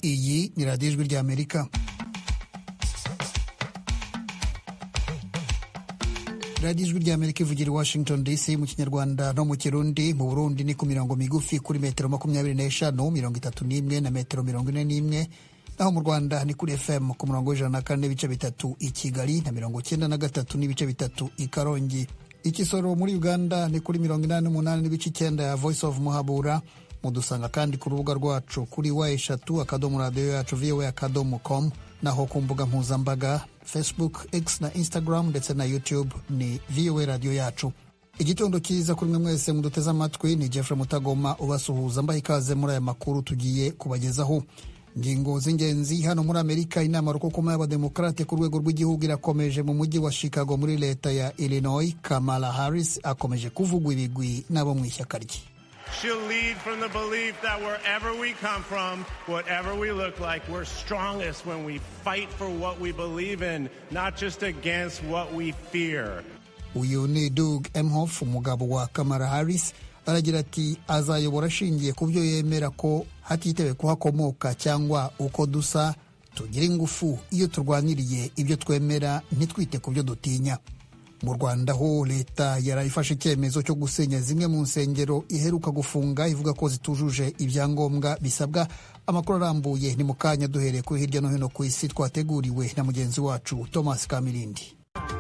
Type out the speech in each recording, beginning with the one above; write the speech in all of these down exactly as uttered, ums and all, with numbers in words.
Iyi ni radiyo ijwi ry'Amerika. radiyo ijwi ry'Amerika ivugira i Washington D C mu Kinyarwanda no mu Kirundi. Mu Burundi ni ku mirongo migufi kuri metero makumyabiri n'eshanu, mirongo itatu n'imwe na metero mirongo ine n'imwe. Naho mu Rwanda ni kuri F M ku murongo w'ijana na kane n'ibice bitatu i Kigali na mirongo cyenda na gatatu n'ibice bitatu i Karongi. Ikisoro muri Uganda ni kuri mirongo inani n'umunani n'ibice icyenda ya Voice of Muhabura. Mudusanga kandi ku rubuga rwacu kuri wa eshatu akadomo radiyo yacu V O A akadomo com, naho ku mbuga mpuzambaga Facebook, X na Instagram ndetse na YouTube ni V O A radiyo yacu. Igitondo cyiza kuri mwe mwese muduteze amatwi. Ni Jeffrey Mutagoma ubasuhuza mbaha ikaze muri aya makuru tugiye kubagezaho. Ngingo z'ingenzi hano muri Amerika. Inama rukokoma y'abademokrate ku rwego rw'igihugu irakomeje mu mujyi wa Chicago muri leta ya Illinois. Kamala Harris akomeje kuvugwa ibigwi n'abo mu ishyaka rye. She'll lead from the belief that wherever we come from, whatever we look like, we're strongest when we fight for what we believe in, not just against what we fear. Uyu ni Doug Emhoff, umugabo wa Kamala Harris. Aragira ati azayobora ashingiye ku byo yemera ko hatitewe kuhakomoka cyangwa uko dusa. Tugira ingufu iyo turwaniriye ibyo twemera, ntitwite ku byo dutinya. Mu Rwanda ho leta yarayifashe icyemezo cyo gusenya zimwe mu nsengero iheruka gufunga, ivuga ko zitujuje ibyangombwa bisabwa. Amakuru arambuye ni mu kanya, duhereye kuri hirya no hino ku isi twateguriwe na mugenzi wacu Thomas Kamirindi.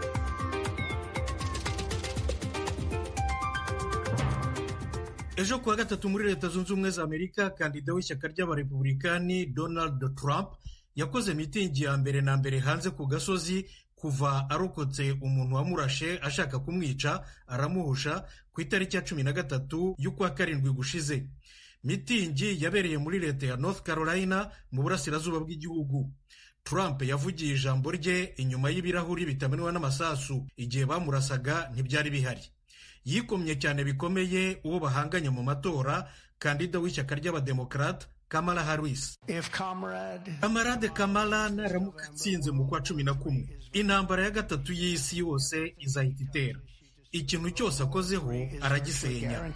Ejo kuwa gatatu muri Leta Zunze Ubumwe za Amerika, kandida w'ishyaka ry'abarepublikani Donald Trump yakoze mitingi ya mbere na mbere hanze ku gasozi kuva arokotse umuntu wamurashe ashaka kumwica aramuhusha ku itariki ya cumi na gatatu y'ukwa karindwi gushize. Mitingi yabereye muri leta ya North Carolina mu burasirazuba bw'igihugu. Trump yavugiye ijambo rye inyuma y'ibirahuri bitamenwa n'amasasu. Igihe bamurasaga ntibyari bihari. Yikomye cyane bikomeye uwo bahanganye mu matora, kandida w'ishyaka ry'abademokrate Kamala Harris. Kamarade Kamala naramuka atsinze mu kwa cumi na kumwe, intambara ya gatatu y'isi yose izahita itera. Ikintu cyose akozeho aragisenya.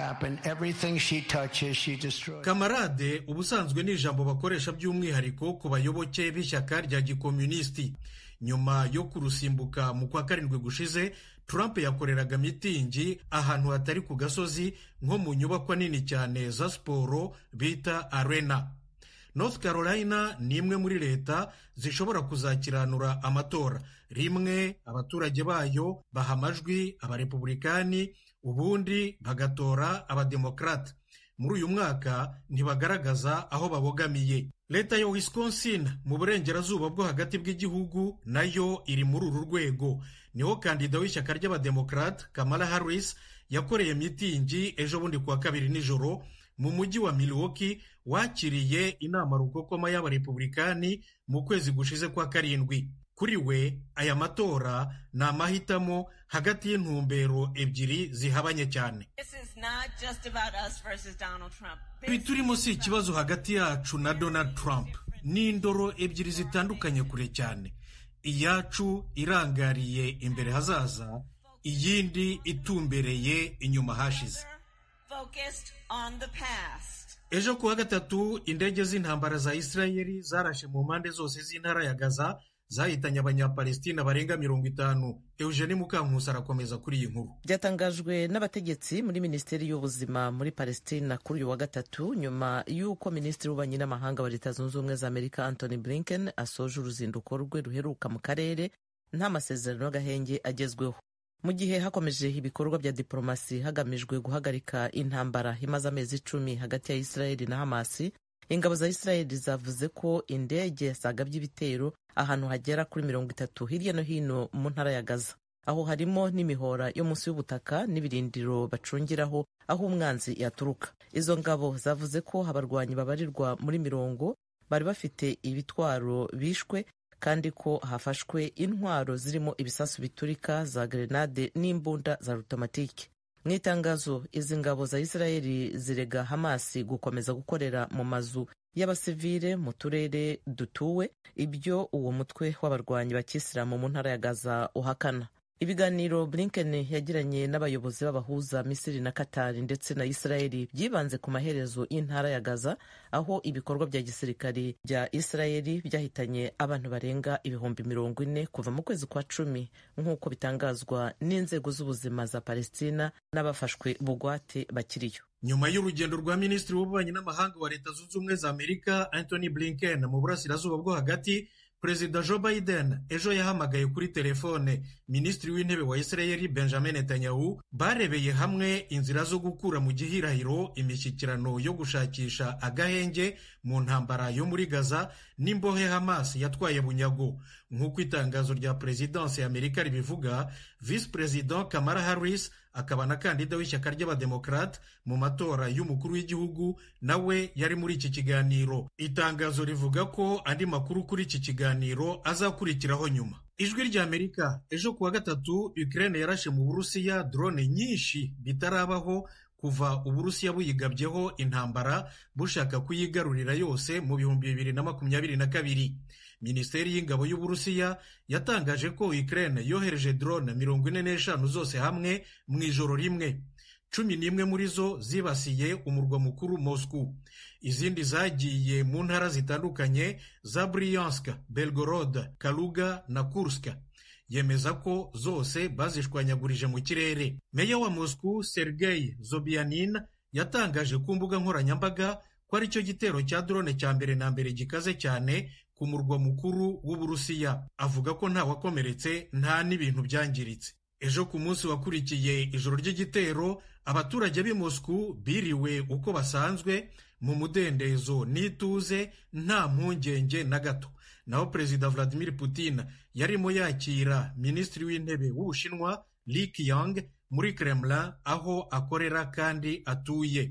Kamarade ubusanzwe ni ijambo bakoresha by'umwihariko ku bayoboke b'ishyaka rya gikomunisiti. Nyuma yo kurusimbuka mu kwa karindwi gushize, Trump yakoreraga mitingi ahantu hatari ku gasozi, nko mu nyubakwa nini cyane za siporo bita arena. North Carolina ni imwe muri leta zishobora kuzakiranura amatora. Rimwe abaturage bayo baha amajwi abarepublikani, ubundi bagatora abademokrate. Muri uyu mwaka ntibagaragaza aho babogamiye. Leta ya Wisconsin mu burengerazuba bwo hagati bw'igihugu nayo iri muri uru rwego. Niho kandida w'ishyaka ry'abademokrate Kamala Harris yakoreye mitingi ejo bundi kuwa kabiri nijoro mu mujyi wa Milwaukee, wakiriye inama rukokoma y'abarepublikani mu kwezi gushize kwa karindwi. Kuri we aya matora ni amahitamo hagati y'intumbero ebyiri zihabanye cyane. Ibi turimo si ikibazo hagati yacu na Donald Trump, ni indoro ebyiri zitandukanye kure cyane. Iyacu irangariye imbere hazaza, iyindi itumbereye inyuma hashize. Ejo kuwa gatatu indege z'intambara za Israeli zarashe mu mpande zose z'intara ya Gaza, zahitanye abanyapalestina barenga mirongo itanu. Eugene Mukankusi arakomeza kuri iyi nkuru. Byatangajwe n'abategetsi muri Minisiteri y'Ubuzima muri Palestina kuri uyu wa gatatu, nyuma y'uko Minisitiri w'Ububanyi n'Amahanga wa Leta Zunze Ubumwe za Amerika Anthony Blinken asoje uruzinduko rwe ruheruka mu karere nta masezerano y'agahenge agezweho. Mu gihe hakomeje ibikorwa bya diplomasi hagamijwe guhagarika intambara imaze amezi icumi hagati ya Israeli na Hamasi, ingabo za Israeli zavuze ko indege zagabye ibitero ahantu hagera kuri mirongo itatu hirya no hino mu ntara ya Gaza. Aho harimo n'imihora yo munsi y'ubutaka n'ibirindiro bacungiraho aho umwanzi yaturuka. Izo ngabo zavuze ko abarwanyi babarirwa muri mirongo bari bafite ibitwaro bishwe, kandi ko hafashwe intwaro zirimo ibisasu biturika, za grenade n'imbunda za automatike. Mu itangazo, izi ngabo za Israeli zirega Hamasi gukomeza gukorera mu mazu y'abasivile mu turere dutuwe, ibyo uwo mutwe w'abarwanyi bakisilamu mu ntara ya Gaza uhakana. ibiganiro Blinken yagiranye n'abayobozi b'abahuza Misiri na Qatar ndetse na Israeli byibanze ku maherezo y'intara ya Gaza, aho ibikorwa bya gisirikari bya Israeli byahitanye abantu barenga ibihumbi mirongo ine kuva mu kwezi kwa cumi nk'uko bitangazwa n'inzego z'ubuzima za Palestina n'abafashwe bugwate bakiriyo. Nyuma y'urugendo rwa minisitiri w'ububanyi n'amahanga wa Leta Zunze Ubumwe za Amerika Anthony Blinken mu burasirazuba bwo hagati, Perezida Joe Biden ejo yahamagaye kuri telefone minisitiri w'intebe wa Israel Benjamin Netanyahu, barebeye hamwe inzira zo gukura mu gihirahiro imishyikirano yo gushakisha agahenge mu ntambara yo muri Gaza n'imbohe Hamas yatwaye bunyago. Nk'uko itangazo rya Perezidansi ya Amerika ribivuga, Vice President Kamala Harris akaba na kandida w'ishyaka ry'abademokrate mu matora y'umukuru w'igihugu nawe yari muri iki kiganiro. Itangazo rivuga ko andi makuru kuri iki kiganiro azakurikiraho nyuma. Ijwi rya Amerika ejo kuwa gatatu, Ukraine yarashe mu Burusiya drone nyinshi bitarabaho kuva Uburusiya buyigabyeho intambara bushaka kuyigarurira yose mu bihumbi bibiri na makumyabiri na kabiri. Minisiteri y'ingabo y'Uburusiya yatangaje ko Ukraine yohereje drone mirongo ine n'eshanu zose hamwe mu ijoro rimwe. Cumi n'imwe muri zo zibasiye umurwa mukuru Moscow. Izindi zagiye mu ntara zitandukanye za Bryansk, Belgorod, Kaluga na Kursk. Yemeza ko zose bazishwanyagurije mu kirere. Meya wa Moscow Sergei Sobyanin yatangaje ku mbuga nkoranyambaga ko ari cyo gitero cya drone cya mbere na mbere gikaze cyane ku murwa mukuru w'Uburusiya. Avuga ko nta wakomeretse nta n'ibintu byangiritse. Ejo ku munsi wakurikiye ijoro ry'igitero, abaturage b'i Moscow biriwe uko basanzwe mu mudendezo n'ituze nta mpungenge na gato. Naho Perezida Vladimir Putin yarimo yakira Minisitiri w'Intebe w'Ubushinwa Li Qiang muri Kremlin aho akorera kandi atuye.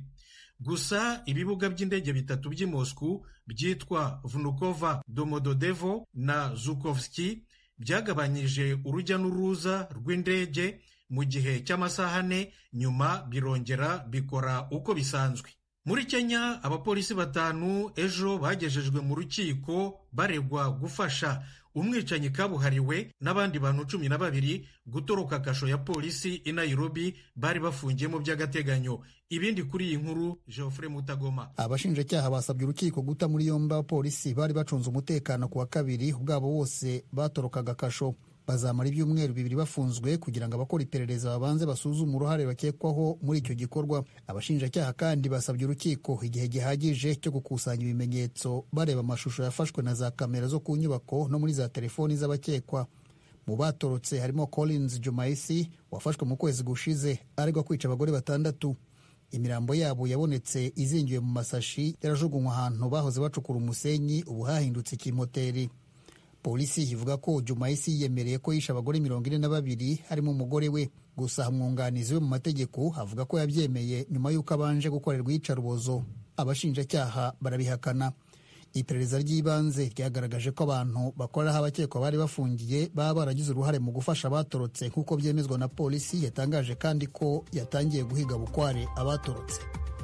Gusa ibibuga by'indege bitatu by'i Moscow byitwa Vnukovo, Domodedovo na Zhukovsky byagabanyije urujya n'uruza rw'indege mu gihe cy'amasaha ane, nyuma birongera bikora uko bisanzwe. Muri Kenya, abapolisi batanu ejo bagejejwe mu rukiko baregwa gufasha umwicanyi kabuhariwe n'abandi bantu cumi na babiri gutoroka kasho ya polisi i Nairobi bari bafungiyemo by'agateganyo. Ibindi kuri iyi nkuru, Geoffrey Mutagoma. Abashinjacyaha basabye urukiko guta muri yombi abapolisi bari bacunze umutekano ku wa kabiri ubwabo bose batorokaga kasho. Bazamara ibyumweru bibiri bafunzwe kugira ngo abakora iperereza babanze basuzume uruhare bakekwaho muri icyo gikorwa. Abashinjacyaha kandi basabye urukiko igihe gihagije cyo gukusanya ibimenyetso bareba amashusho yafashwe na za kamera zo ku nyubako no muri za telefoni z'abakekwa. Mu batorotse harimo Collins Jumaisi wafashwe mu kwezi gushize aregwa kwica abagore batandatu. Imirambo yabo yabonetse izingiwe mu masashi yarajugunywa ahantu bahoze bacukura umusenyi ubu hahindutse ikimoteri. Polisi ivuga ko Jumaisi yiyemereye ko yishe abagore mirongo ine na babiri harimo umugore we. Gusa umwunganizi we mu mategeko avuga ko yabyemeye nyuma y'uko abanje gukorerwa iyicarubozo. Abashinjacyaha barabihakana. Iperereza ry'ibanze ryagaragaje ko abantu bakora aho abakekwa bari bafungiye baba baragize uruhare mu gufasha abatorotse nk'uko byemezwa na polisi. Yatangaje kandi ko yatangiye guhiga bukware abatorotse.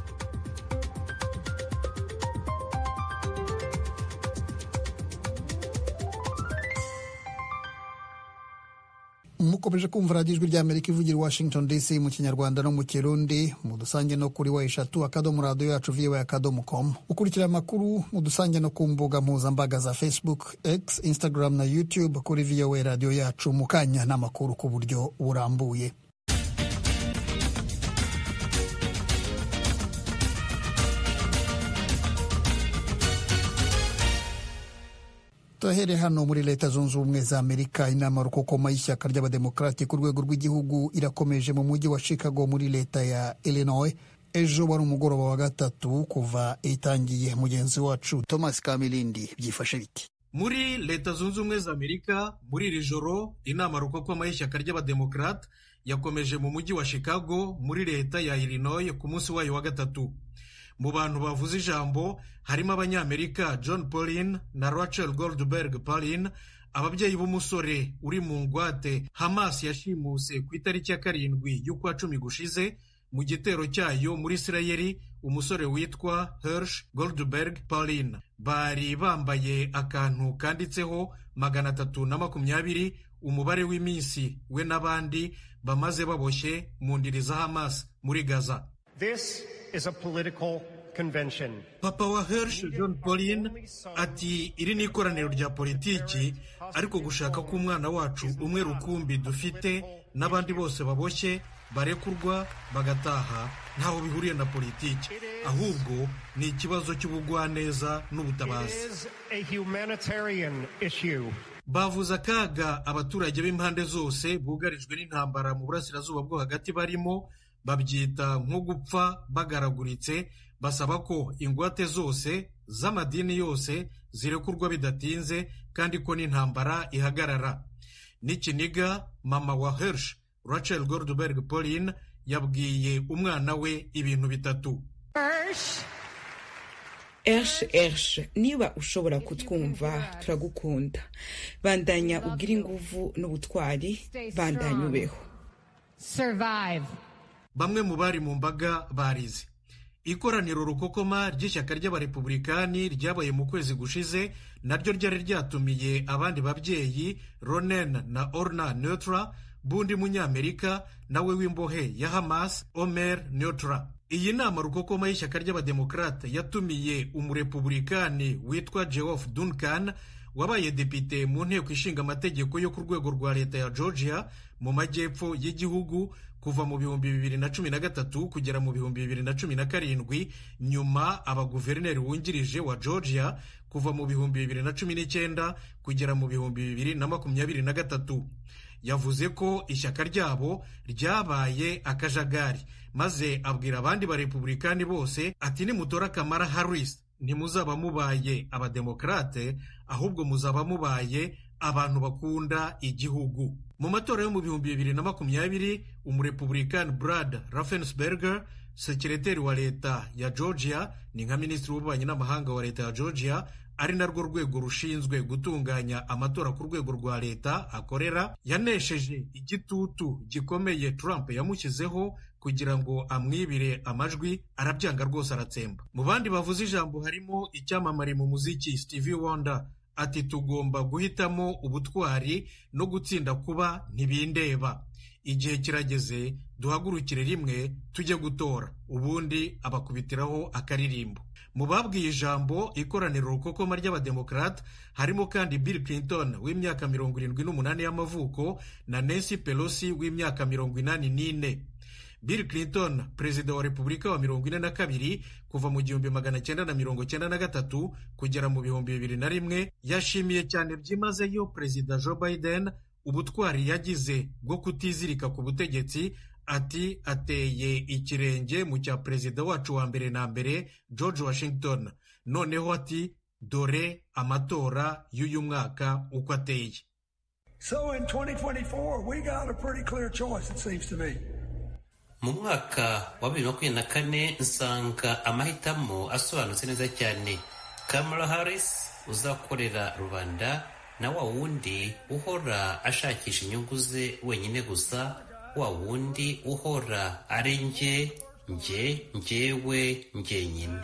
Mukomeje kumva radiyo ijwi ry'Amerika ivugira Washington D C mu Kinyarwanda no mu Kirundi. Mudusange no kuri wa eshatu akadomo radiyo yacu viwe akadomo com. Ukurikira amakuru mudusange no ku mbuga mpuzambaga za Facebook, X, Instagram na YouTube kuri V O A radiyo yacu. Mu kanya n'amakuru ku buryo burambuye. Tuhere hano muri Leta Zunze Ubumwe za Amerika. Inama rukokoma y'ishyaka ry'abademokrati ku rwego rw'igihugu irakomeje mu mujyi wa Chicago muri leta ya Illinois. Ejo wari umugoroba wa gatatu kuva itangiye. Mugenzi wacu Thomas Kamilindi byifashe biti. Muri Leta Zunze Ubumwe za Amerika muri iri joro inama rukokoma y'ishyaka ry'abademokrati yakomeje mu mujyi wa Chicago muri leta ya Illinois ku munsi wayo wa gatatu. Mu bantu bavuze ijambo harimo abanyamerika John Paulin na Rachel Goldberg Paulin, ababyeyi b'umusore uri mu ngwate Hamas yashimuse ku itariki ya karindwi y'ukwa cumi gushize mu gitero cyayo muri Isirayeli umusore witwa Hirsch Goldberg Pauline. Bari bambaye akantu kanditseho magana atatu na makumyabiri, umubare w'iminsi we n'abandi bamaze baboshye mu ndiri za Hamas muri Gaza. This is a political convention. Papa wa Hirsch John Pauline ati iri ni ikoraniro rya politiki, ariko gushaka ko umwana wacu umwe rukumbi dufite n'abandi bose baboshye barekurwa bagataha ntaho bihuriye na politiki, ahubwo ni ikibazo cy'ubugwaneza n'ubutabazi. Bavuze akaga abaturage b'impande zose bugarijwe n'intambara mu burasirazuba bwo hagati barimo, babyita nko gupfa bagaraguritse, basaba ko ingwate zose z'amadini yose zirekurwa bidatinze kandi ko n'intambara ihagarara. N'ikiniga mama wa Hirsch Rachel Goldberg Pauline yabwiye umwana we ibintu bitatu. Hirsch Hirsch niba ushobora kutwumva turagukunda, bandanya ugira inguvu n'ubutwari, bandanya ubeho. Survive. Bamwe mu bari mu mbaga barize. Ikoraniro rukokoma ry'ishyaka ry'abarepublikani ryabaye mu kwezi gushize naryo ryari ryatumiye abandi babyeyi Ronen na Orna Neutra, bundi munyamerika nawe w'imbohe ya Hamas Omer Neutra. Iyi nama rukokoma y'ishyaka ry'abademokrate yatumiye umurepublikani witwa Geoff Duncan wabaye depite mu nteko ishinga amategeko yo ku rwego rwa leta ya Georgia mu majyepfo y'igihugu kuva mu bihumbi bibiri na cumi na gatatu kugera mu bihumbi bibiri na cumi na karindwi, nyuma abaguverineri wungirije wa Georgia kuva mu bihumbi bibiri na cumi n'icyenda kugera mu bihumbi bibiri na makumyabiri na gatatu. Yavuze ko ishyaka ryabo ryabaye akajagari, maze abwira abandi barepublikani bose ati nimutora Kamala Harris ntimuzaba mubaye abademokrate, ahubwo muzaba mubaye abantu bakunda igihugu. Mu matora yo mu bihumbi bibiri na makumyabiri, umurepublikani Brad Raffensperger, sekireteri wa leta ya Georgia, ni nka minisitiri w'ububanyi n'amahanga wa leta ya Georgia, ari narwo rwego rushinzwe gutunganya amatora ku rwego rwa leta akorera, yanesheje igitutu gikomeye Trump yamushyizeho kugira ngo amwibire amajwi, arabyanga rwose aratsemba. Mu bandi bavuze ijambo harimo icyamamare mu muziki Stevie Wonder, ati tugomba guhitamo ubutwari no gutsinda kuba ntibindeba. Igihe kirageze duhagurukire rimwe tujye gutora, ubundi abakubitiraho akaririmbo. Mu babwiye ijambo ikoraniro rukokoma ry'abademokrate harimo kandi Bill Clinton w'imyaka mirongo irindwi n'umunani y'amavuko na Nancy Pelosi w'imyaka mirongo inani n'ine. Bill Clinton, perezida wa Repubulika wa mirongo ine na kabiri kuva mu gihumbi magana cyenda na mirongo cyenda na gatatu kugera mu bihumbi bibiri na rimwe, yashimiye cyane byimazeyo perezida Joe Biden ubutwari yagize bwo kutizirika ku butegetsi, ati ateye ikirenge mu cya perezida wacu wa mbere na mbere George Washington. Noneho ati dore amatora y'uyu mwaka uko ateye. So in twenty twenty-four we got a pretty clear choice it seems to me. Mu mwaka wa bibiri na makumyabiri na kane nsanga amahitamo asobanutse neza cyane. Kamala Harris uzakorera rubanda na wa wundi uhora ashakisha inyungu ze wenyine gusa, wa wundi uhora ari nge nge ngewe ngenyine.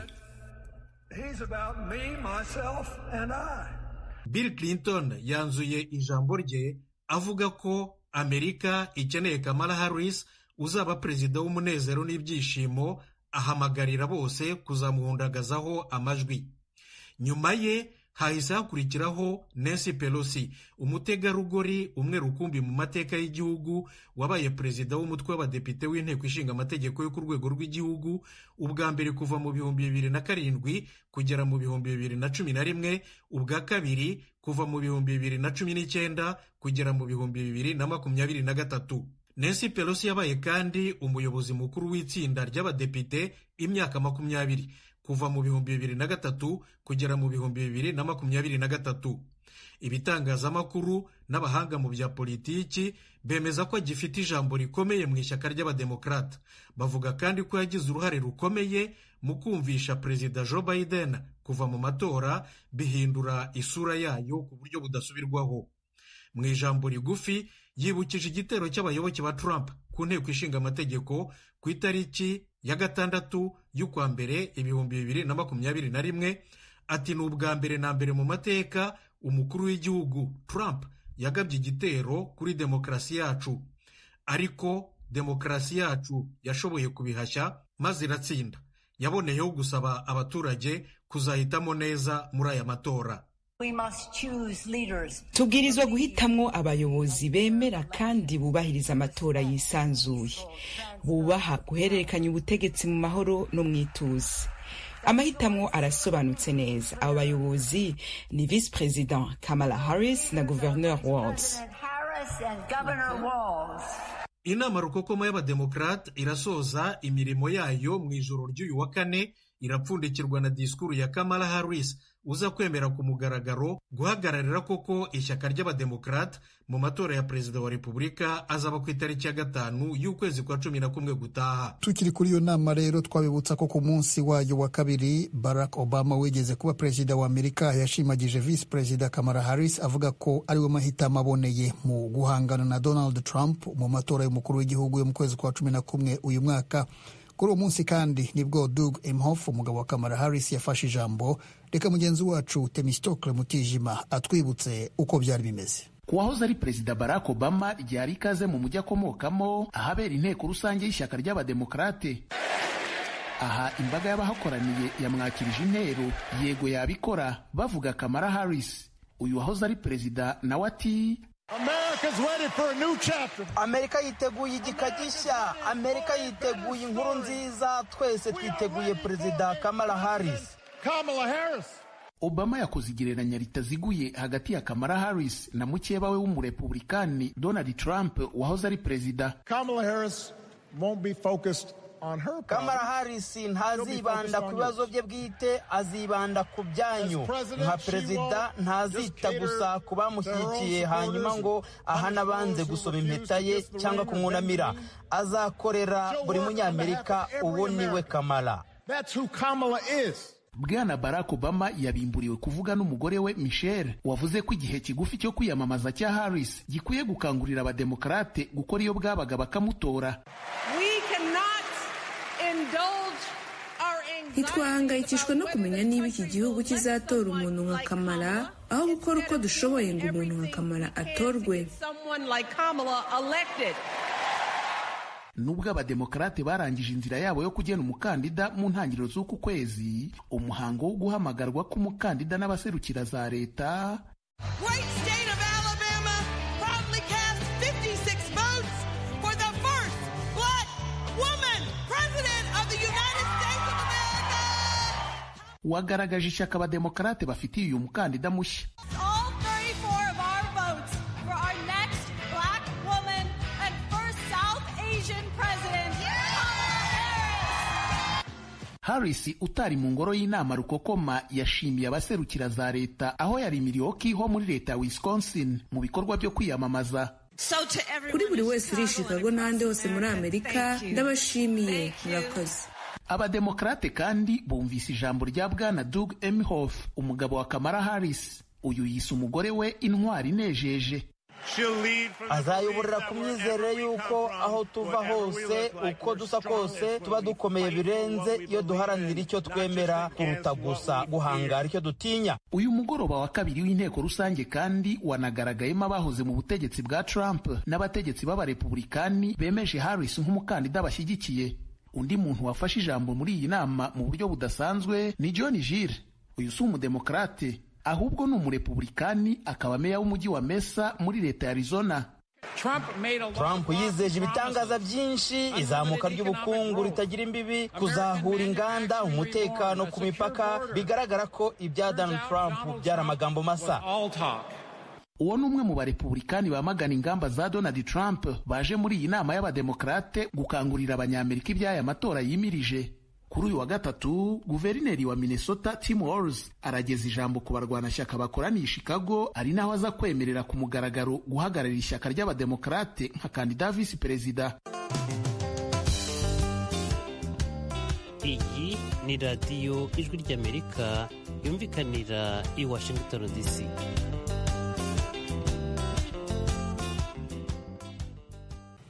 He's about me, myself and I. Bill Clinton yanzuye ijambo rye avuga ko Amerika ikeneye Kamala Harris uzaba perezida w'umunezero n'ibyishimo, ahamagarira bose kuzamuhundagazaho amajwi. Nyuma ye hahise hakurikiraho Nancy Pelosi, umutegarugori umwe rukumbi mu mateka y'igihugu, wabaye perezida w'umutwe w'abadepite w'inteko ishinga amategeko yo ku rwego rw'igihugu ubwa mbere kuva mu bihumbi bibiri na karindwi kugera mu bihumbi bibiri na cumi na rimwe, ubwa kabiri kuva mu bihumbi bibiri na cumi n'icyenda kugera mu bihumbi bibiri na makumyabiri na gatatu. Nancy Pelosi yabaye kandi umuyobozi mukuru w'itsinda ry'abadepite imyaka makumyabiri kuva mu bihumbi bibiri na gatatu kugera mu bihumbi bibiri na makumyabiri na gatatu. Ibitangazamakuru n'abahanga mu bya politiki bemeza ko agifite ijambo rikomeye mu ishyaka ry'abademokrate. Bavuga kandi ko yagize uruhare rukomeye mu kumvisha perezida Joe Biden kuva mu matora, bihindura isura yayo ku buryo budasubirwaho. Mu ijambo rigufi yibukije igitero cy'abayoboke ba Trump ku nteko ishinga amategeko ku itariki ya gatandatu y'ukwa mbere ibihumbi bibiri na makumyabiri na rimwe ati ni ubwa mbere na mbere mu mateka umukuru w'igihugu Trump yagabye igitero kuri demokarasi yacu, ariko demokarasi yacu yashoboye kubihashya maze iratsinda. Yaboneyeho gusaba abaturage kuzahitamo neza muri aya matora. tubwirizwa guhitamwo abayobozi bemera kandi bubahiriza amatora yisanzuye, bubaha guhererekanya ubutegetsi mu mahoro no mwituze. Amahitamo arasobanutse neza. Abo bayobozi ni Vice President Kamala Harris na Gouverneur Walz. Inama rukokoma y'abademokrate irasoza imirimo yayo mu ijoro ry'uyu wa kane, irapfundikirwa na disikuru ya Kamala Harris uza kwemera ku mugaragaro guhagararira koko ishyaka ry'abademokrate mu matora ya perezida wa repubulika azaba ku itariki ya gatanu y'ukwezi kwa cumi na kumwe gutaha. Tukiri kuri iyo nama rero, twabibutsa ko ku munsi wayo wa kabiri Barack Obama wigeze kuba perezida wa Amerika yashimagije Vice Perezida Kamala Harris avuga ko ari we mahitamo aboneye mu guhangana na Donald Trump mu matora y'umukuru w'igihugu yo mu kwezi kwa cumi na kumwe uyu mwaka. Kuri uwo munsi kandi nibwo Doug Emhoff umugabo wa Kamala Harris yafashe ijambo. Reka mugenzi wacu Temistokle Mutijima atwibutse uko byari bimeze. Kuwahoze ari Perezida Barack Obama ryari ikaze mu mujyi akomokamo ahabera inteko rusange y'ishyaka ry'abademokrate. Aha imbaga y'abahakoraniye yamwakirije intero, yego yabikora, bavuga Kamala Harris. Uyu wahoze ari perezida nawe ati Amerika yiteguye igika gishya, Amerika yiteguye inkuru nziza, twese twiteguye Perezida Kamala Harris. Kamala Harris. Obama yakoze igereranya ritaziguye hagati ya Kamala Harris na mukeba we w'umurepublikani Donald Trump wahoze ari perezida. Kamala Harris won't be focused on her. Kamala Harris ntazibanda ku bibazo bye bwite, azibanda ku byanyu. Nka perezida ntazita gusa ku bamushyigikiye hanyuma ngo ahana banze gusoma impeta ye cyangwa kumwunamira. Azakorera buri munyamerika. Uwo niwe Kamala. That's who Kamala is. Bwana Barack Obama yabimburiwe kuvuga n'umugore we Michelle wavuze ko igihe kigufi cyo kwiyamamaza cya Harris gikwiye gukangurira abademokrate gukora iyo bwabaga bakamutora. Ntitwahangayikishwa no kumenya niba iki gihugu kizatora umuntu nka Kamala, aho gukora uko dushoboye ngo umuntu nka Kamala atorwe. Nubwo abademokrate barangije inzira yabo yo kugena umukandida mu ntangiriro z'uku kwezi, umuhango wo guhamagarwa k'umukandida n'abaserukira za leta wagaragaje ishyaka abademokrate bafitiye uyu mukandida mushya. Harris utari mu ngoro y'inama rukokoma yashimiye abaserukira za leta aho yari Milwaukee ho muri leta ya Wisconsin mu bikorwa byo kwiyamamaza. Kuri buri wese uri Chicago n'ahandi hose muri Amerika ndabashimiye, murakoze. Abademokrate kandi bumvise ijambo rya Bwana Doug Emhoff umugabo wa Kamala Harris. Uyu yise umugore we intwari inejeje. Azayoborera ku myizerere y'uko aho tuva hose uko dusa kose tuba dukomeye birenze iyo duharanira icyo twemera kuruta gusa guhangara icyo dutinya. Uyu mugoroba wa kabiri w'inteko rusange kandi wanagaragayemo abahoze mu butegetsi bwa Trump n'abategetsi b'abarepublikani bemeje Harris nk'umukandida bashyigikiye. Undi muntu wafashe ijambo muri iyi nama mu buryo budasanzwe ni John Gere. Uyu si umudemokrate ahubwo ni umurepublikani, akaba meya w'umujyi wa Mesa muri leta ya Arizona. Trump yizeje ibitangaza byinshi, izamuka ry'ubukungu ritagira imbibi, kuzahura inganda, umutekano ku mipaka. Bigaragara ko ibya Donald Trump byari amagambo masa. Uwo ni umwe mu barepublikani bamagana ingamba za Donald Trump baje muri iyi nama y'abademokrate gukangurira abanyamerika iby'aya matora yimirije. Kuri uyu wa gatatu, guverineri wa Minnesota Tim Walz arageza ijambo ku barwanashyaka bakoraniye Chicago, ari naho aza kwemerera ku mugaragaro guhagararira ishyaka ry'abademokrate nka kandida visi perezida. Iyi ni radiyo Ijwi ry'Amerika yumvikanira i Washington D C.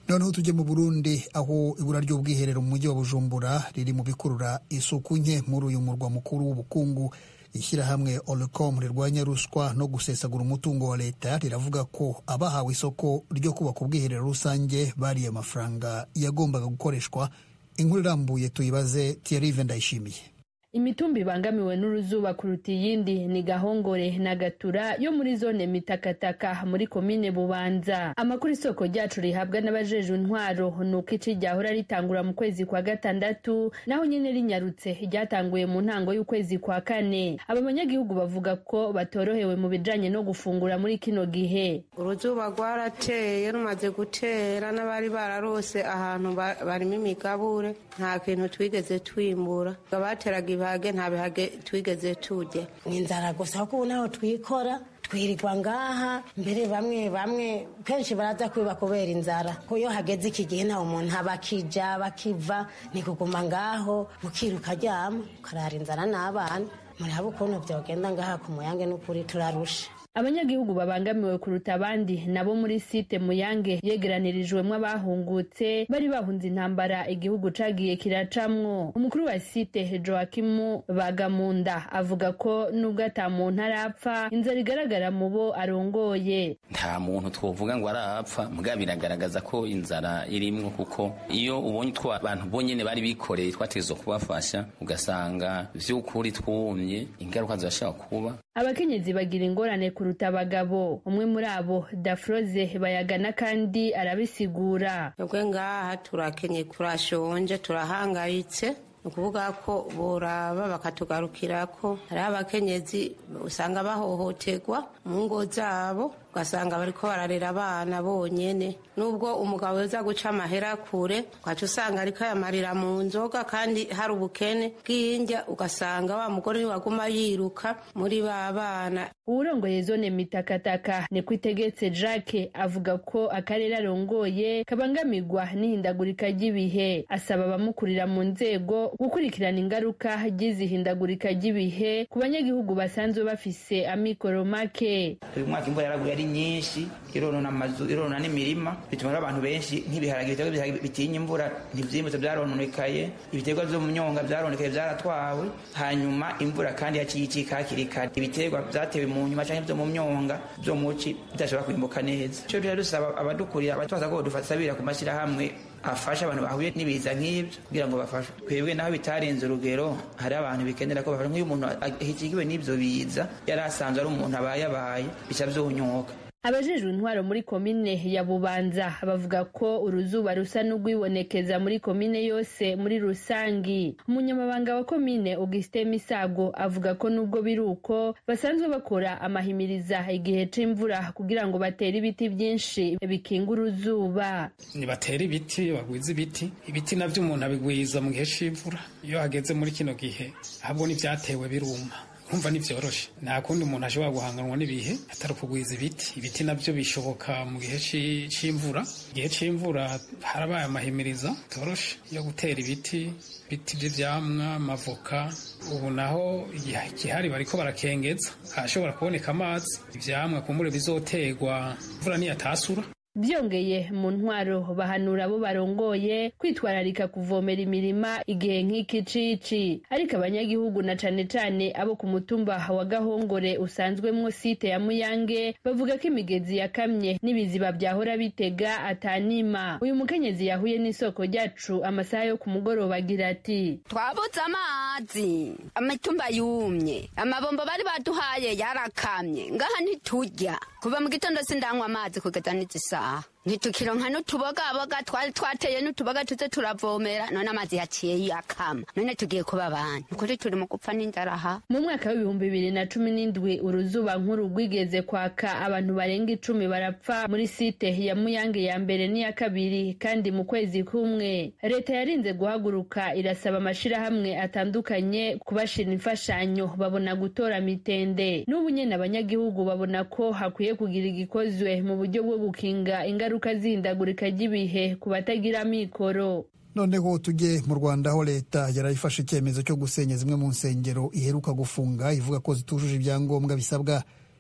noneho tujye mu Burundi aho ibura ry'ubwiherero mu mujyi wa Bujumbura riri mu bikurura isuku nke muri uyu murwa mukuru w'ubukungu. Ishyirahamwe Olcom rirwanya ruswa no gusesagura umutungo wa leta riravuga ko abahawe isoko ryo kubaka ubwiherero rusange bariye amafaranga yagombaga gukoreshwa. Inkuru irambuye tuyibaze Thierry Ndayishimiye. Imitumba ibangamiwe n'uruzuba kuruta iyindi ni Gahongore na Gatura yo muri zone Mitakataka muri komine Bubanza. Amakuru isoko ryacu rihabwa n'abajejwe intwaro nuko ici ryahora ritangura mu kwezi kwa gatandatu naho nyene rinyarutse ryatanguye mu ntango y'ukwezi kwa kane. Aba banyagihugu bavuga ko batorohewe mu bijanye no gufungura muri kino gihe. Uruzuba rwarateye rumaze gutera n'abari bararose ahantu barimo imigabure nta kintu twigeze twimbura. Abateraga ibihage nta bihage twigeze tujye. Inzara gusa ko naho twikora twirirwa ngaha mbere bamwe bamwe kenshi baraza kwiba kubera inzara. Kuyo hageze iki gihe nta umuntu abakija bakiva ni kuguma ngaho mukiruka ryama karara inzara n'abana. Muri habo ukuntu byogenda ngaha ku Muyange n'ukuri turarusha. Abanyagihugu babangamiwe kuruta abandi nabo muri site Muyange yegeranirijwemwo abahungutse bari bahunze intambara igihugu cagiye kiracamwo. Umukuru wa site Joakimu Bagamunda avuga ko nubwo ata muntu arapfa inzara igaragara mu bo arongoye. Nta muntu twovuga ngo arapfa muga biragaragaza ko inzara irimwo kuko iyo ubonye twa abantu bonyene bari bikoreye twatezo kubafasha ugasanga vy'ukuri twumye ingaruka zashaka kuba. Abakenyezi bagira ingorane kuruta abagabo. Umwe muri abo Dafroze Bayagana kandi arabisigura. Ubwo ngaha turakenye kurashonje turahangayitse ukuvuga ko boraba bakatugarukira ko hari abakenyezi usanga bahohoterwa mu ngo zabo ugasanga bariko bararera abana bonyene nubwo umugabo yoza guca amahera kure ukaca usanga ariko yamarira mu nzoga kandi hari ubukene bw'indya ugasanga wa mugore waguma yiruka muri ba bana. Uwurongoye zone Mitakataka ni kwitegetse Jacques avuga ko akarere arongoye kabangamirwa n'ihindagurika ry'ibihe. Asaba abamukurira mu nzego gukurikirana ingaruka ry'izihindagurika ry'ibihe ku banyagihugu basanzwe bafise amikoro make. Uyu mwaka imvura yaraguye ari nyinshi ironona amazu ironona n'imirima bituma abantu benshi nk'ibiharage ibitego bitinya imvura ntivyimbutse byarononekaye ibiterwa vyo mu myonga byaronekaye byaratwawe hanyuma imvura kandi yaciyicika hakiri kare ibiterwa vyatewe mu nyuma canke vyo mu myonga vyo muci bitashobora kwimbuka neza. Ico rero dusaba abadukurira abatwaza ko dufatabira ku mashyirahamwe afasha abantu bahuye n'ibiza nk'ibyo kugira ngo bafashe. Twebwe naho bitarenze urugero hari abantu bikenera ko bafasha nk'uyu muntu ahikigiwe n'ibyo biza yari asanzwe ari umuntu abayabaye bica vyonyoka. Abajejwe intwaro muri komine ya Bubanza bavuga ko uruzuba rusa n'ugwibonekeza muri komine yose muri rusangi. Umunyamabanga wa komine Augustin Misago avuga ko nubwo biruko basanzwe bakora amahimiriza igihe c'imvura kugira ngo batere ibiti byinshi bikinga uruzuba. Ni batera ibiti bagwiza ibiti ibiti navyo umuntu abigwiza mu gihe c'imvura iyo hageze muri kino gihe ahubwo n'ivyatewe biruma. Kumva nivyoroshe nta kundi umuntu ashobora guhanganwa n'ibihe atari kugwiza ibiti. Ibiti navyo bishoboka mu gihe c'imvura. Igihe c'imvura harabaye amahimiriza toroshe yo gutera ibiti biti vy'ivyamwa amavoka. Ubu naho igihari bariko barakengeza hashobora kuboneka amazi ivyamwa kumbure bizoterwa imvura niyatasura. Byongeye mu ntwaro bahanura abo barongoye kwitwararika kuvomera imirima igihe nk'iki cici. Ariko abanyagihugu na cane cane abo ku mutumba wa Gahongore usanzwemwo site ya Muyange bavuga ko imigezi yakamye n'ibiziba byahora bitega atanima. Uyu mukenyezi yahuye n'isoko ryacu amasaha yo ku mugoroba agira ati twabuze amazi amatumba yumye amabombo bari baduhaye yarakamye ngaha ntiturya kuva mu gitondo sindanywa amazi kugeza n'izisa ntitukironka n'utubogaboga twari twateye n'utuboga tuze turavomera none amazi yaciye yakama none tugiye kuba abantu kuri turi mu gupfa n'inzara aha. Mu mwaka w'ibihumbi bibiri na cumi n'indwi uruzuba nkuru rwigeze kwaka abantu barenga icumi barapfa muri site ya Muyange ya mbere n'iya kabiri kandi mu kwezi kumwe. Leta yarinze guhaguruka irasaba amashirahamwe atandukanye kubashira imfashanyo babona gutora mitende. N'ubu nyene abanyagihugu babona ko hakwiye kugira igikozwe mu buryo bwo gukinga ingaruka zihindagurika ry'ibihe ku batagira mikoro. Noneho tujye mu Rwanda aho leta yarayifashe icyemezo cyo gusenya zimwe mu nsengero iheruka gufunga ivuga ko zitujuje ibyangombwa bisabwa.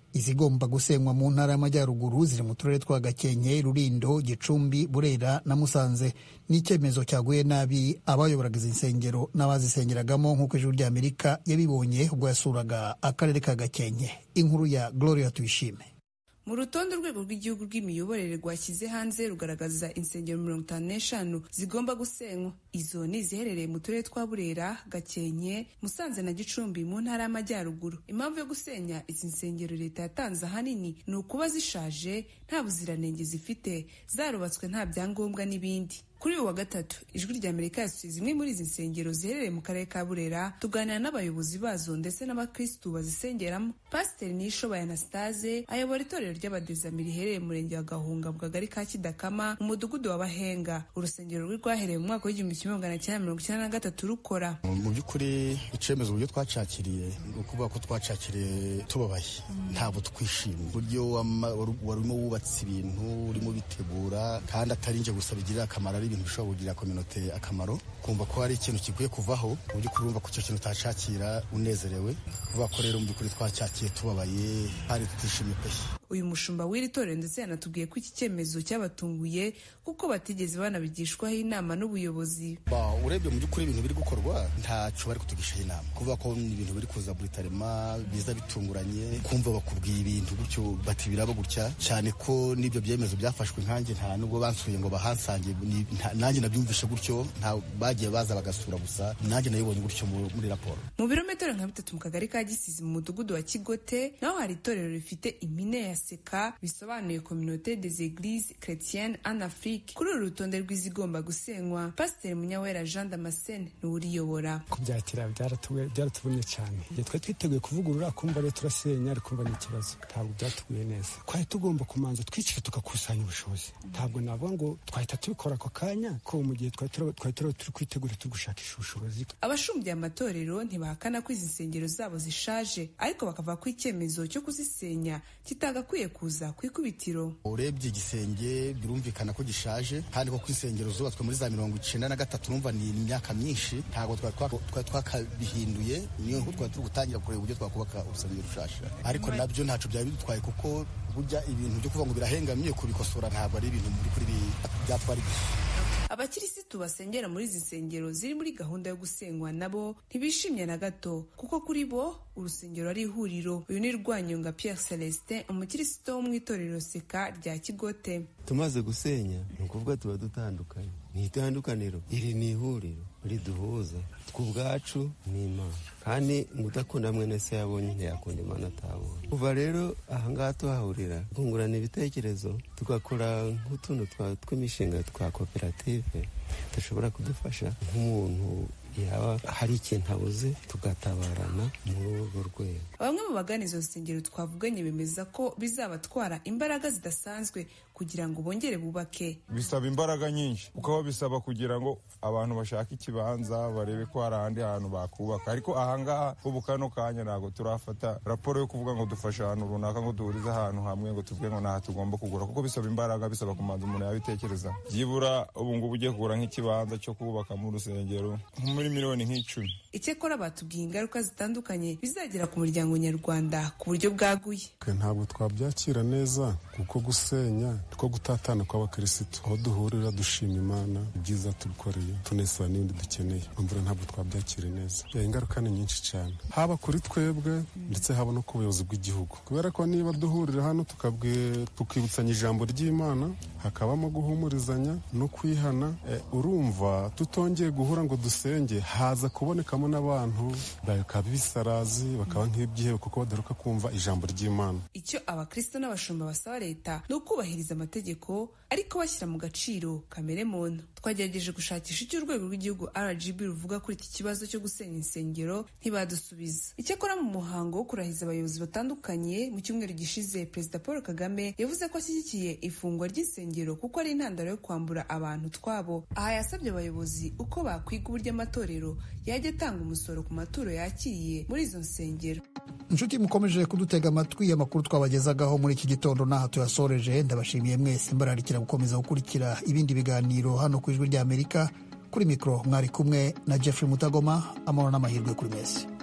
izigomba gusenywa mu ntara y'amajyaruguru ziri mu turere twa Gakenke, Rulindo, Gicumbi, Burera na Musanze. Ni icyemezo cyaguye nabi abayoboraga izi nsengero n'abazisengeragamo nk'uko Ijwi ry'Amerika yabibonye ubwo yasuraga akarere ka Gakenke. Inkuru ya Gloria Tuyishime. Mu rutonde urwego rw'igihugu rw'imiyoborere rwashyize hanze rugaragaza insengero mirongo itanu n'eshanu zigomba gusenywa. Izo ni iziherereye mu turere twa Burera, Gakenke, Musanze na Gicumbi mu ntara y'amajyaruguru. Impamvu yo gusenya izi nsengero leta yatanze ahanini ni ukuba zishaje, nta buziranenge zifite, zarubatswe nta byangombwa n'ibindi. Kuri uyu wa gatatu Ijwi ry'Amerika yasuye zimwe muri izi nsengero ziherereye mu karere ka Burera, tuganira n'abayobozi bazo ndetse n'abakristu bazisengeramo. Pasiteri Nishoboye Anastase ayobora itorero ry'Abadezami riherereye mu murenge wa Gahunga mu kagari ka Kidakama mu mudugudu wa Bahenga. Urusengero rwe rwahereye mu mwaka w'igihumbi kimwe magana cyenda mirongo icyenda na gatatu rukora. Mu by'ukuri icyemezo uburyo twacakiriye ni ukuvuga ko twacakiriye tubabaye, ntabwo twishimiye uburyo warimo wubatse ibintu urimo bitegura kandi atari nje gusa bigirira akamaro, ibintu bishobora kugirira kominote akamaro, kumva ko hari ikintu kiguye kuvaho mu by'ukuri urumva ko icyo kintu utacakira unezerewe. Kuvuga ko rero mu by'ukuri twacyakiye tubabaye kandi tutishimiye pe. Uyu mushumba w'iri torero ndetse yanatubwiye ko iki cyemezo cyabatunguye kuko batigeze banabigishwaho inama n'ubuyobozi. Urebye mu by'ukuri ibintu biri gukorwa ntacyo bari kutugishaho inama, kuvuga ko ibintu biri kuza brutalema biza bitunguranye, kumva bakubwiye ibintu gutyo bati biraba gutya, cyane ko n'ibyo byemezo byafashwe nkanjye nta nubwo bansuye ngo bahansange, nanjye nabyumvishe gutyo, nta bagiye baza bagasura gusa, nanjye nayibonye gutyo muri raporo. Mu birometero nka bitatu mu kagari ka Gisizi mu mudugudu wa Kigote naho hari itorero rifite impine ya Seka, bisobanuye Communauté des Églises Chrétiennes en Afrique. Kuri uru rutonde rw'izigomba gusenywa, Pasiteri Munyawera Jean Damascene ni uriyobora. Kubyakira byaratubonye cyane, igihe twari twiteguye kuvugurura kumva rero turasenya, ariko kumva n'ikibazo ntabwo byatuguye neza. Twari tugomba kumanza twicira tugakusanya ubushobozi, ntabwo navuga ngo twahita tubikora ako kanya ko mu gihe twari turi kwitegura turi gushakisha ubushobozi. Abashumbye amatorero ntibahakana ko izi nsengero zabo zishaje, ariko bakavuga ko icyemezo cyo kuzisenya kitagakwiye kuza ku ikubitiro. Urebye igisenge birumvikana ko gishaje, kandi ko ku insengero zubatswe muri za mirongo icyenda na gatatu numva ni imyaka myinshi, ntabwo twari twakabihinduye, niyo nk'uko twari turi gutangira kureba uburyo twakubaka urusengero rushasha, ariko nabyo ntacyo byari bidutwaye kuko burya ibintu byo kuvuga ngo birahengamye kubikosora ntabwo ari ibintu muri kuri byatwara igihe. Abakirisitu basengera muri izi nsengero ziri muri gahunda yo gusenywa nabo ntibishimye na gato, kuko kuri bo urusengero ari ihuriro. Uyu ni Rwanyonga Pierre Celestin, umukirisitu wo mu itorero Seka rya Kigote. Tumaze gusenya ni ukuvuga tuba dutandukanye, ni itandukaniro, iri ni ihuriro riduhuza tw'ubwacu n'Imana, kandi udakunda mwene se yabonye ntiyakunda Imana atabonye. Kuva rero ahangaha tuhahurira kungurana ibitekerezo, tugakora nk'utuntu tw'imishinga twa koperative dushobora kudufasha nk'umuntu yaba hari ikintu abuze tugatabarana muri urwo rwego. Bamwe mu bagana izo nsengero twavuganye bemeza ko bizabatwara imbaraga zidasanzwe kugira ngo bongere bubake. Bisaba imbaraga nyinshi, ukaba bisaba kugira ngo abantu bashaka ikibanza barebe ko hari ahandi hantu bakubaka, ariko ahangaha ubu kano kanya ntabwo turafata raporo yo kuvuga ngo dufashe ahantu runaka ngo duhurize ahantu hamwe ngo tuvuge ngo ntaha tugomba kugura, kuko bisaba imbaraga, bisaba kumanza umuntu yabitekereza. Byibura ubu ngubu ugiye kugura nk'ikibanza cyo kubaka mu rusengero muri miliyoni nk'icumi. Icyakora batubwiye ingaruka zitandukanye bizagera ku muryango nyarwanda ku buryo bwaguye. Ntabwo twabyakira neza kuko gusenya two gutatana kw'abakirisitu, aho duhurira dushima Imana ibyiza tubikoreye, tunesaba n'ibindi dukeneye, umvura ntabwo twabyakira neza. Ingaruka ni nyinshi cyane, haba kuri twebwe ndetse haba no ku buyobozi bw'igihugu, kubera ko niba duhurira hano tukibutsanya ijambo ry'Imana, hakabamo guhumurizanya no kwihana, e, urumva tutongeye guhura ngo dusenge haza kubonekamo n'abantu bakaba ibisarazi, bakaba nk'ibyihebe kuko badaruka kumva ijambo ry'Imana. Icyo abakristo n'abashumba basaba leta ni ukubahiriza amategeko, ariko bashyira mu gaciro kamere muntu. Twagerageje gushakisha icyo urwego rw'igihugu R G B ruvuga kuri iki kibazo cyo gusenya insengero, ntibadusubiza. Icyakora mu muhango wo kurahiza abayobozi batandukanye mu cyumweru gishize, Perezida Paul Kagame yavuze ko ashyigikiye ifungwa ry'insengero kuko ari intandaro yo kwambura abantu twabo. Aha yasabye abayobozi uko bakwiga uburyo amatorero yajya atanga umusoro ku maturo yakiriye muri izo nsengero. Inshuti mukomeje kudutega amatwi, amakuru twabagezagaho muri iki gitondo n'aha tuyasoreje. Ndabashimiye mwese, mbararikira gukomeza gukurikira ibindi biganiro hano ku Ijwi ry'Amerika. Kuri mikoro mwari kumwe na Jeffrey Mutagoma. Amahoro n'amahirwe kuri mwese.